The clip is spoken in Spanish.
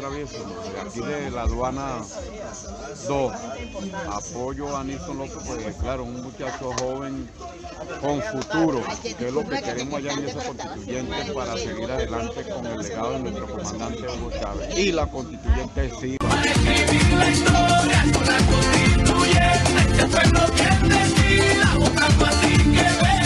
Travieso, de aquí de la aduana 2. Apoyo a Nilson López, porque claro, un muchacho joven con futuro, que es lo que queremos allá en esa constituyente para seguir adelante con el legado de nuestro comandante Hugo Chávez. Y la constituyente sí. Para escribir la historia con la constituyente, este pueblo que decida, votando así que ve.